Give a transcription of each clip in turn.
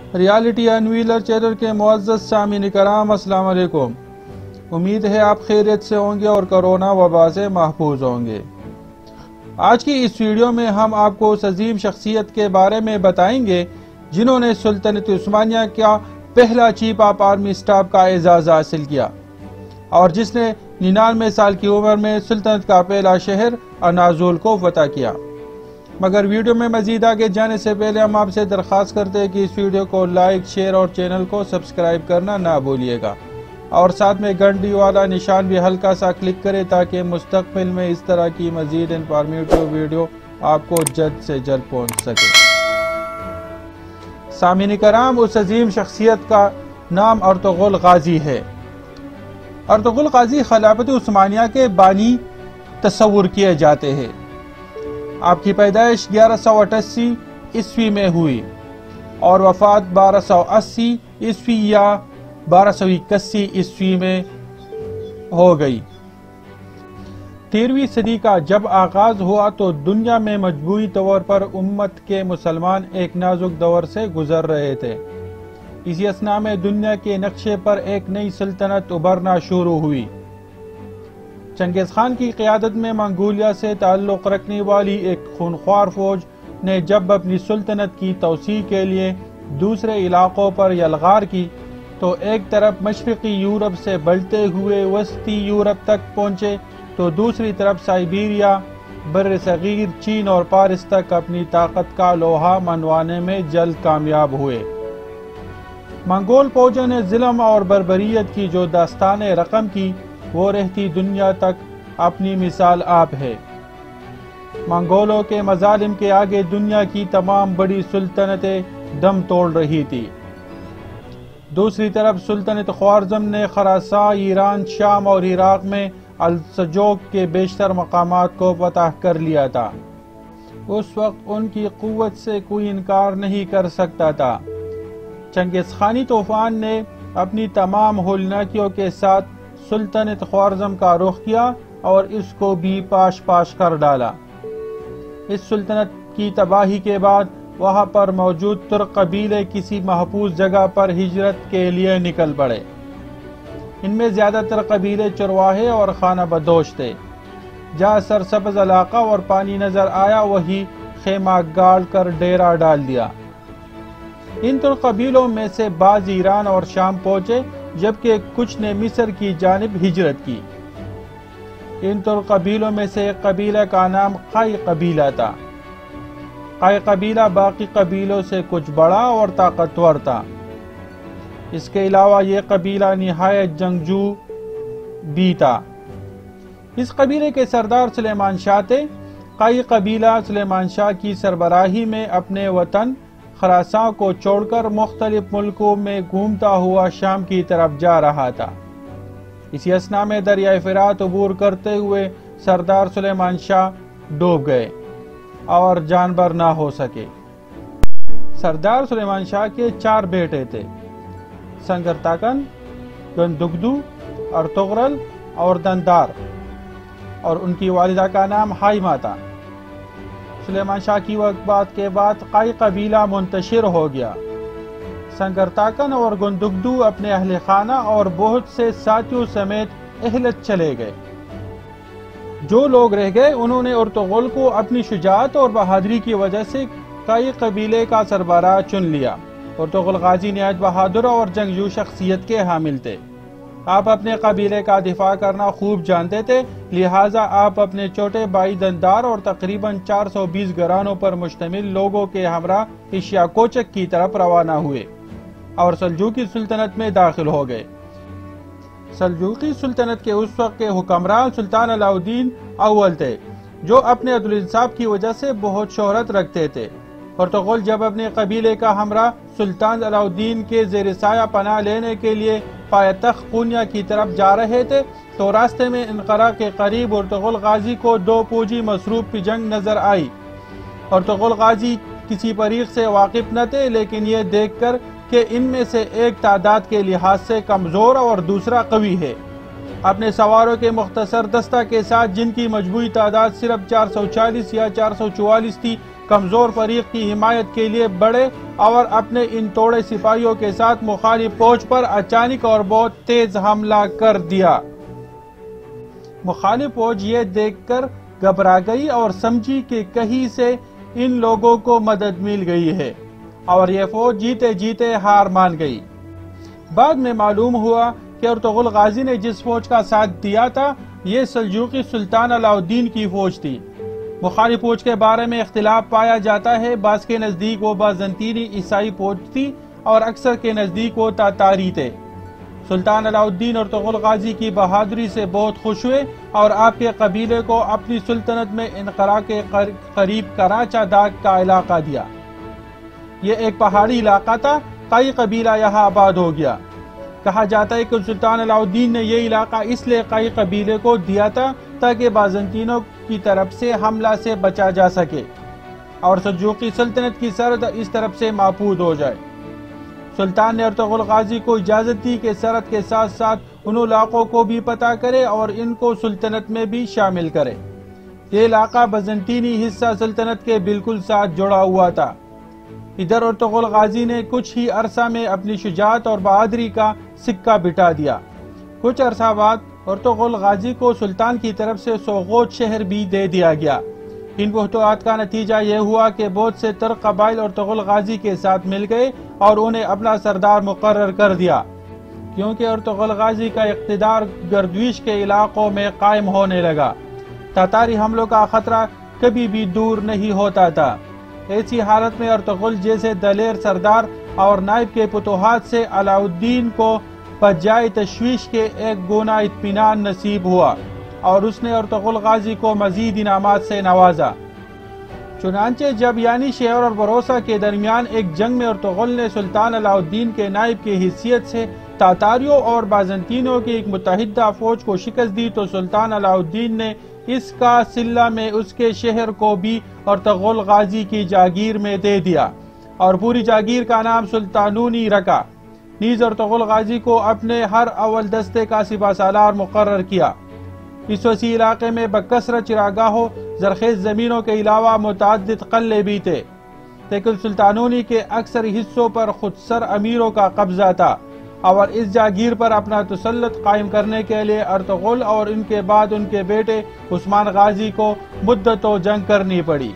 Reality انویلر channel کے معزز سامعین کرام، السلام علیکم۔ امید ہے آپ خیریت سے ہوں گے اور کرونا وبا سے محفوظ ہوں گے۔ آج کی اس ویڈیو میں ہم آپ کو اس عظیم شخصیت کے بارے میں بتائیں گے جنہوں نے سلطنت عثمانیہ کا پہلا چیف آف آرمی اسٹاف کا اعزاز حاصل کیا اور جس نے 99 سال کی عمر میں سلطنت کا پہلا شہر اناضول کو فتح کیا۔ مگر ویڈیو میں مزید آگے جانے سے پہلے ہم آپ سے درخواست کرتے ہیں کہ اس ویڈیو کو لائک، شیئر اور چینل کو سبسکرائب کرنا نہ بھولیے گا اور ساتھ میں گھنٹی والا نشان بھی ہلکا سا کلک کرے تاکہ مستقبل میں اس طرح کی مزید انفارمیٹو ویڈیو آپ کو جلد سے جلد پہنچ سکے۔ سامعین کرام، اس عظیم شخصیت کا نام ارطغرل غازی ہے۔ ارطغرل غازی خلافت عثمانیہ کے بانی تصور کیے جاتے ہیں۔ آپ کی پیدائش 1188 عیسوی میں ہوئی اور وفات 1280 عیسوی یا 1281 عیسوی میں ہو گئی۔ 13ویں صدی کا جب آغاز ہوا تو دنیا میں مجموعی طور پر امت کے مسلمان ایک نازک دور سے گزر رہے تھے۔ اسی اثناء میں دنیا کے نقشے پر ایک نئی سلطنت ابھرنا شروع ہوئی۔ چنگیز خان کی قیادت میں منگولیا سے تعلق رکھنے والی ایک خونخوار فوج نے جب اپنی سلطنت کی توسیع کے لیے دوسرے علاقوں پر یلغار کی تو ایک طرف مشرقی یورپ سے بڑھتے ہوئے وسطی یورپ تک پہنچے تو دوسری طرف سائبیریا، بر صغیر، چین اور پارس تک اپنی طاقت کا لوہا منوانے میں جلد کامیاب ہوئے۔ منگول فوجوں نے ظلم اور بربریت کی جو داستان رقم کی وہ رہتی دنیا تک اپنی مثال آپ ہے۔ منگولوں کے مظالم کے آگے دنیا کی تمام بڑی سلطنتیں دم توڑ رہی تھی۔ دوسری طرف سلطنت خوارزم نے خراسان، ایران، شام اور عراق میں السلجوق کے بیشتر مقامات کو فتح کر لیا تھا۔ اس وقت ان کی قوت سے کوئی انکار نہیں کر سکتا تھا۔ چنگیز خانی طوفان نے اپنی تمام ہولناکیوں کے ساتھ سلطنت خوارزم کا رخ کیا اور اس کو بھی پاش پاش کر ڈالا۔ اس سلطنت کی تباہی کے بعد وہاں پر موجود ترک قبیلے کسی محفوظ جگہ پر ہجرت کے لیے نکل پڑے۔ ان میں زیادہ تر قبیلے چرواہے اور خانہ بدوش تھے۔ جہاں سرسبز علاقہ اور پانی نظر آیا وہی خیمہ گاڑ کر ڈیرا ڈال دیا۔ ان ترک قبیلوں میں سے بعض ایران اور شام پہنچے جبکہ کچھ نے مصر کی جانب ہجرت کی۔ ان ترک قبیلوں میں سے ایک قبیلہ کا نام قائی قبیلہ تھا۔ قائی قبیلہ باقی قبیلوں سے کچھ بڑا اور طاقتور تھا۔ اس کے علاوہ یہ قبیلہ نہایت جنگجو بھی تھا۔ اس قبیلے کے سردار سلیمان شاہ تھے۔ قائی قبیلہ سلیمان شاہ کی سربراہی میں اپنے وطن خراسان کو چھوڑ کر مختلف ملکوں میں گھومتا ہوا شام کی طرف جا رہا تھا۔ اسی اثناء میں دریائے فرات عبور کرتے ہوئے سردار سلیمان شاہ ڈوب گئے اور جانبر نہ ہو سکے۔ سردار سلیمان شاہ کے 4 بیٹے تھے: سنگرتاکن، گندگدو، ارطغرل اور دندار، اور ان کی والدہ کا نام ہائمہ تھا۔ سلیمان شاہ کی وفات کے بعد قائی قبیلہ منتشر ہو گیا۔ سنگرتاکن اور گندگدو اپنے اہل خانہ اور بہت سے ساتھیوں سمیت اہلت چلے گئے۔ جو لوگ رہ گئے انہوں نے ارطغرل کو اپنی شجاعت اور بہادری کی وجہ سے قائی قبیلے کا سربراہ چن لیا۔ ارطغرل غازی نہایت بہادر اور جنگجو شخصیت کے حامل تھے۔ آپ اپنے قبیلے کا دفاع کرنا خوب جانتے تھے، لہٰذا آپ اپنے چھوٹے بھائی دندار اور تقریباً 420 گھرانوں پر مشتمل لوگوں کے ہمراہ ایشیا کوچک کی طرف روانہ ہوئے اور سلجوقی سلطنت میں داخل ہو گئے۔ سلجوقی سلطنت کے اس وقت کے حکمران سلطان علاء الدین اول تھے، جو اپنے عدل و انصاف کی وجہ سے بہت شہرت رکھتے تھے۔ ارطغرل جب اپنے قبیلے کا ہمراہ سلطان علاء الدین کے زیر سایہ پناہ لینے کے لیے پایتخت قونیہ کی طرف جا رہے تھے تو راستے میں انقرہ کے قریب ارطغرل غازی کو 2 فوجی مصروف کی جنگ نظر آئی۔ ارطغرل غازی کسی فریق سے واقف نہ تھے، لیکن یہ دیکھ کر کہ ان میں سے ایک تعداد کے لحاظ سے کمزور اور دوسرا قوی ہے، اپنے سواروں کے مختصر دستہ کے ساتھ جن کی مجموعی تعداد صرف 440 یا 444 تھی، کمزور فریق کی حمایت کے لیے بڑھے اور اپنے ان توڑے سپاہیوں کے ساتھ مخالف فوج پر اچانک اور بہت تیز حملہ کر دیا۔ مخالف فوج یہ دیکھ کر گھبرا گئی اور سمجھی کہ کہیں سے ان لوگوں کو مدد مل گئی ہے اور یہ فوج جیتے جیتے ہار مان گئی۔ بعد میں معلوم ہوا کہ ارطغرل غازی نے جس فوج کا ساتھ دیا تھا یہ سلجوقی سلطان علاء الدین کی فوج تھی۔ مخالف فوج کے بارے میں اختلاف پایا جاتا ہے، بعض کے نزدیک وہ بازنطینی عیسائی فوج تھی اور اکثر کے نزدیک وہ تاتاری تھے۔ سلطان علاء الدین ارطغرل غازی کی بہادری سے بہت خوش ہوئے اور آپ کے قبیلے کو اپنی سلطنت میں انقرہ کے قریب کراچا داغ کا علاقہ دیا۔ یہ ایک پہاڑی علاقہ تھا، کئی قبیلہ یہاں آباد ہو گیا۔ کہا جاتا ہے کہ سلطان علاء الدین نے یہ علاقہ اس لیے کئی قبیلے کو دیا تھا تاکہ بازنطینوں کی طرف سے حملہ سے بچا جا سکے اور سلجوقی سلطنت کی سرحد اس طرف سے محفوظ ہو جائے۔ سلطان نے ارطغرل غازی کو اجازت دی کہ سرحد کے ساتھ ساتھ ان علاقوں کو بھی پتہ کرے اور ان کو سلطنت میں بھی شامل کرے۔ یہ علاقہ بازنطینی حصہ سلطنت کے بالکل ساتھ جڑا ہوا تھا۔ ادھر ارطغرل غازی نے کچھ ہی عرصہ میں اپنی شجاعت اور بہادری کا سکہ بٹھا دیا۔ کچھ عرصہ بعد ارطغرل غازی کو سلطان کی طرف سے سوغوت شہر بھی دے دیا گیا۔ ان فتوحات کا نتیجہ یہ ہوا کہ بہت سے ترک قبائل ارطغرل غازی کے ساتھ مل گئے اور انہیں اپنا سردار مقرر کر دیا، کیونکہ ارطغرل غازی کا اقتدار گردویش کے علاقوں میں قائم ہونے لگا۔ تاتاری حملوں کا خطرہ کبھی بھی دور نہیں ہوتا تھا۔ ایسی حالت میں ارطغرل جیسے دلیر سردار اور نائب کے فتوحات سے علاء الدین کو بجائے تشویش کے ایک گونا اطمینان نصیب ہوا اور اس نے ارطغرل غازی کو مزید انعامات سے نوازا۔ چنانچہ جب یعنی شعر اور بھروسہ کے درمیان ایک جنگ میں ارطغرل نے سلطان علاء الدین کے نائب کی حیثیت سے تاتاریوں اور بازنطینوں کی ایک متحدہ فوج کو شکست دی تو سلطان علاء الدین نے اس کا صلہ میں اس کے شہر کو بھی ارطغرل غازی کی جاگیر میں دے دیا اور پوری جاگیر کا نام سلطانونی رکھا۔ نیز ارطغرل غازی کو اپنے ہر اول دستے کا سپہ سالار مقرر کیا۔ اس وسیع علاقے میں بکثرت چراگاہوں، زرخیز زمینوں کے علاوہ متعدد قلعے بھی تھے، لیکن سلطانونی کے اکثر حصوں پر خودسر امیروں کا قبضہ تھا اور اس جاگیر پر اپنا تسلط قائم کرنے کے لیے ارطغرل اور ان کے بعد ان کے بیٹے عثمان غازی کو مدتوں جنگ کرنی پڑی۔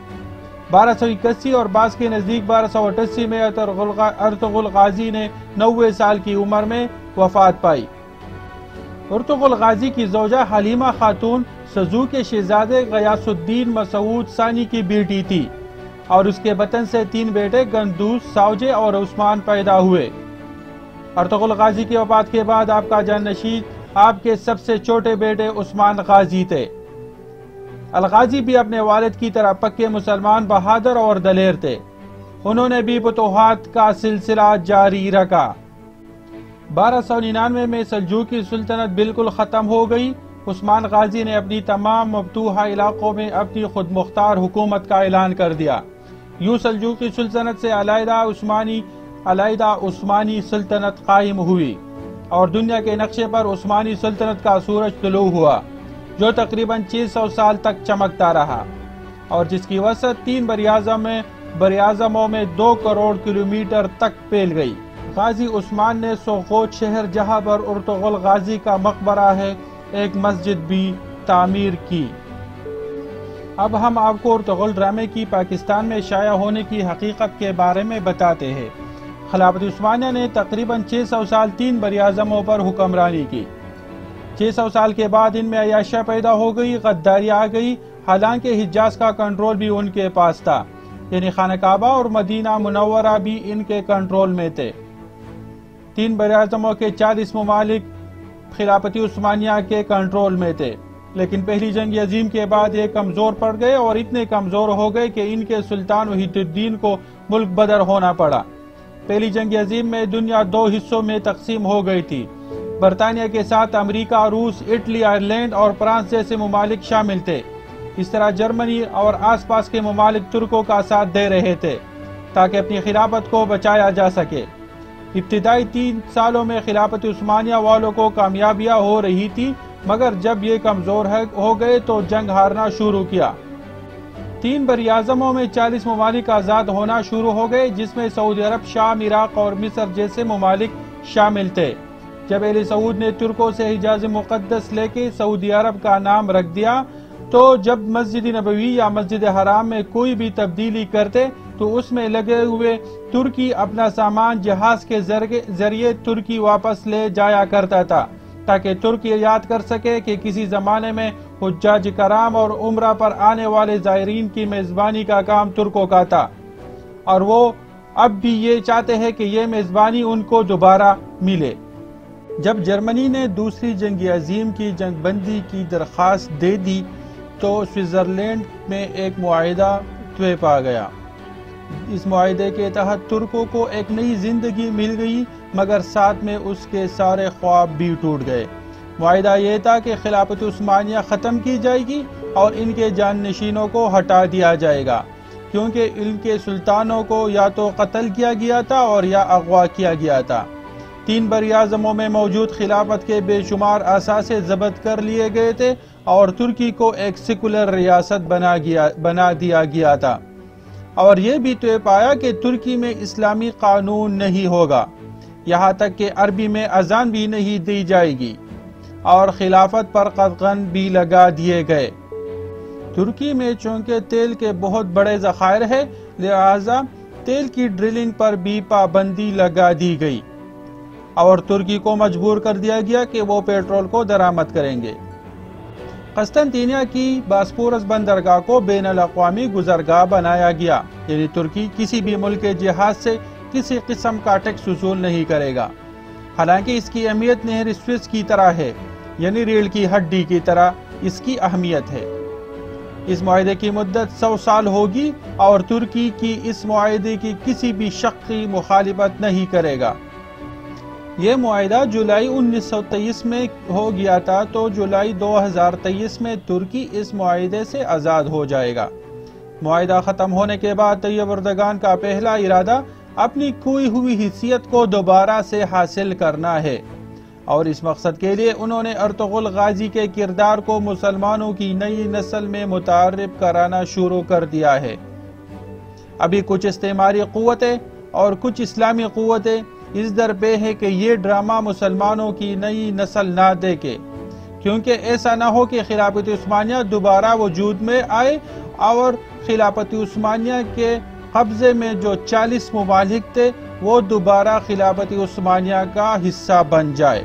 1281 اور بعض کے نزدیک 1288 میں ارطغرل غازی نے 90 سال کی عمر میں وفات پائی۔ ارطغرل غازی کی زوجہ حلیمہ خاتون سزو کے شہزادے غیاث الدین مسعود ثانی کی بیٹی تھی اور اس کے بطن سے 3 بیٹے گندوس، ساوجے اور عثمان پیدا ہوئے۔ ارطغرل غازی کی وفات کے بعد آپ کا جانشین آپ کے سب سے چھوٹے بیٹے عثمان غازی تھے۔ الغازی بھی اپنے والد کی طرح پکے مسلمان، بہادر اور دلیر تھے۔ انہوں نے بھی فتوحات کا سلسلہ جاری رکھا۔ 1299 میں سلجوقی سلطنت بالکل ختم ہو گئی۔ عثمان غازی نے اپنی تمام مفتوحہ علاقوں میں اپنی خود مختار حکومت کا اعلان کر دیا۔ یوں سلجوقی سلطنت سے علیحدہ عثمانی سلطنت قائم ہوئی اور دنیا کے نقشے پر عثمانی سلطنت کا سورج طلوع ہوا، جو تقریباً 600 سال تک چمکتا رہا اور جس کی وسعت 3 براعظموں میں 2 کروڑ کلومیٹر تک پھیل گئی۔ غازی عثمان نے سوغوت شہر، جہاں پر ارطغرل غازی کا مقبرہ ہے، ایک مسجد بھی تعمیر کی۔ اب ہم آپ کو ارطغرل ڈرامے کی پاکستان میں شائع ہونے کی حقیقت کے بارے میں بتاتے ہیں۔ خلافت عثمانیہ نے تقریباً 600 سال 3 براعظموں پر حکمرانی کی۔ 600 سال کے بعد ان میں عیاشیاں پیدا ہو گئی، غداری آ گئی، حالانکہ حجاز کا کنٹرول بھی ان کے پاس تھا، یعنی خانہ کعبہ اور مدینہ منورہ بھی ان کے کنٹرول میں تھے۔ 3 براعظموں کے 40 ممالک خلافت عثمانیہ کے کنٹرول میں تھے، لیکن پہلی جنگ عظیم کے بعد یہ کمزور پڑ گئے اور اتنے کمزور ہو گئے کہ ان کے سلطان وحید الدین کو ملک بدر ہونا پڑا۔ پہلی جنگ عظیم میں دنیا 2 حصوں میں تقسیم ہو گئی تھی۔ برطانیہ کے ساتھ امریکہ، روس، اٹلی، آئرلینڈ اور فرانس جیسے ممالک شامل تھے۔ اس طرح جرمنی اور آس پاس کے ممالک ترکوں کا ساتھ دے رہے تھے تاکہ اپنی خلافت کو بچایا جا سکے۔ ابتدائی 3 سالوں میں خلافت عثمانیہ والوں کو کامیابیاں ہو رہی تھی، مگر جب یہ کمزور ہو گئے تو جنگ ہارنا شروع کیا۔ 3 براعظموں میں 40 ممالک آزاد ہونا شروع ہو گئے، جس میں سعودی عرب، شام، عراق اور مصر جیسے ممالک شامل تھے۔ جب اہل سعود نے ترکوں سے حجاز مقدس لے کے سعودی عرب کا نام رکھ دیا، تو جب مسجد نبوی یا مسجد حرام میں کوئی بھی تبدیلی کرتے تو اس میں لگے ہوئے ترکی اپنا سامان جہاز کے ذریعے ترکی واپس لے جایا کرتا تھا، تاکہ ترکی یاد کر سکے کہ کسی زمانے میں حجاج کرام اور عمرہ پر آنے والے زائرین کی میزبانی کا کام ترکوں کا تھا، اور وہ اب بھی یہ چاہتے ہیں کہ یہ میزبانی ان کو دوبارہ ملے۔ جب جرمنی نے دوسری جنگ عظیم کی جنگ بندی کی درخواست دے دی تو سوئٹزرلینڈ میں ایک معاہدہ طے پا گیا۔ اس معاہدے کے تحت ترکوں کو ایک نئی زندگی مل گئی، مگر ساتھ میں اس کے سارے خواب بھی ٹوٹ گئے۔ معاہدہ یہ تھا کہ خلافت عثمانیہ ختم کی جائے گی اور ان کے جانشینوں کو ہٹا دیا جائے گا، کیونکہ ان کے سلطانوں کو یا تو قتل کیا گیا تھا اور یا اغوا کیا گیا تھا۔ 3 براعظموں میں موجود خلافت کے بے شمار اثاثے ضبط کر لیے گئے تھے اور ترکی کو ایک سیکولر ریاست بنا دیا گیا تھا، اور یہ بھی طے پایا کہ ترکی میں اسلامی قانون نہیں ہوگا، یہاں تک کہ عربی میں اذان بھی نہیں دی جائے گی، اور خلافت پر قدغن بھی لگا دیے گئے۔ ترکی میں چونکہ تیل کے بہت بڑے ذخائر ہیں، لہذا تیل کی ڈرلنگ پر بھی پابندی لگا دی گئی، اور ترکی کو مجبور کر دیا گیا کہ وہ پیٹرول کو درآمد کریں گے۔ قسطنطینیہ کی باسپورس بندرگاہ کو بین الاقوامی گزرگاہ بنایا گیا، یعنی ترکی کسی بھی ملک کے جہاز سے کسی قسم کا ٹیکس وصول نہیں کرے گا، حالانکہ اس کی اہمیت نہر سوئس کی طرح ہے، یعنی ریڑھ کی ہڈی کی طرح اس کی اہمیت ہے۔ اس معاہدے کی مدت 100 سال ہوگی اور ترکی کی اس معاہدے کی کسی بھی شخصی مخالفت نہیں کرے گا۔ یہ معاہدہ جولائی 1923 میں ہو گیا تھا، تو جولائی 2023 میں ترکی اس معاہدے سے آزاد ہو جائے گا۔ معاہدہ ختم ہونے کے بعد طیب اردگان کا پہلا ارادہ اپنی کھوئی ہوئی حیثیت کو دوبارہ سے حاصل کرنا ہے، اور اس مقصد کے لیے انہوں نے ارطغرل غازی کے کردار کو مسلمانوں کی نئی نسل میں متعارف کرانا شروع کر دیا ہے۔ ابھی کچھ استعماری قوتیں اور کچھ اسلامی قوتیں اس در پہ ہے کہ یہ ڈرامہ مسلمانوں کی نئی نسل نہ دیکھے، کیونکہ ایسا نہ ہو کہ خلافت عثمانیہ دوبارہ وجود میں آئے اور خلافت عثمانیہ کے قبضے میں جو 40 ممالک تھے وہ دوبارہ خلافت عثمانیہ کا حصہ بن جائے۔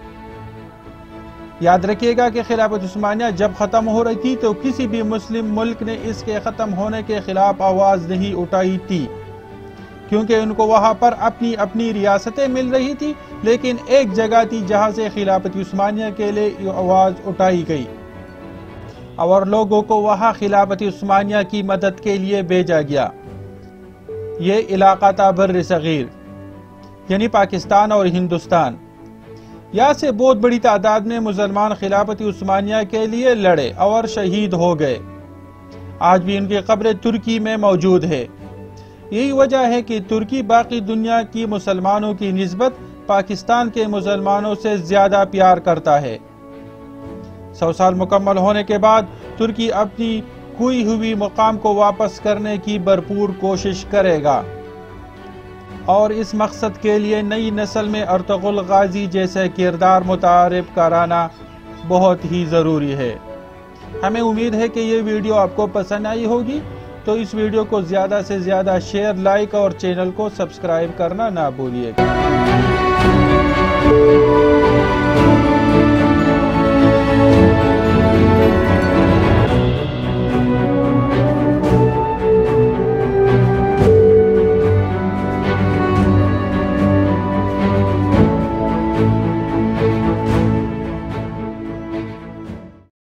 یاد رکھیے گا کہ خلافت عثمانیہ جب ختم ہو رہی تھی تو کسی بھی مسلم ملک نے اس کے ختم ہونے کے خلاف آواز نہیں اٹھائی تھی، کیونکہ ان کو وہاں پر اپنی ریاستیں مل رہی تھی، لیکن ایک جگہ تھی جہاں سے خلافت عثمانیہ کے لیے آواز اٹھائی گئی، اور لوگوں کو وہاں خلافت عثمانیہ کی مدد کے لیے بھیجا گیا۔ یہ علاقہ تھا بر صغیر، یعنی پاکستان اور ہندوستان۔ یہاں سے بہت بڑی تعداد میں مسلمان خلافت عثمانیہ کے لیے لڑے اور شہید ہو گئے۔ آج بھی ان کی قبر ترکی میں موجود ہے۔ یہی وجہ ہے کہ ترکی باقی دنیا کی مسلمانوں کی نسبت پاکستان کے مسلمانوں سے زیادہ پیار کرتا ہے۔ 100 سال مکمل ہونے کے بعد ترکی اپنی کھوئی ہوئی مقام کو واپس کرنے کی بھرپور کوشش کرے گا، اور اس مقصد کے لیے نئی نسل میں ارطغرل غازی جیسے کردار متعارف کرانا بہت ہی ضروری ہے۔ ہمیں امید ہے کہ یہ ویڈیو آپ کو پسند آئی ہوگی، تو اس ویڈیو کو زیادہ سے زیادہ شیئر، لائک اور چینل کو سبسکرائب کرنا نہ بھولیے گا۔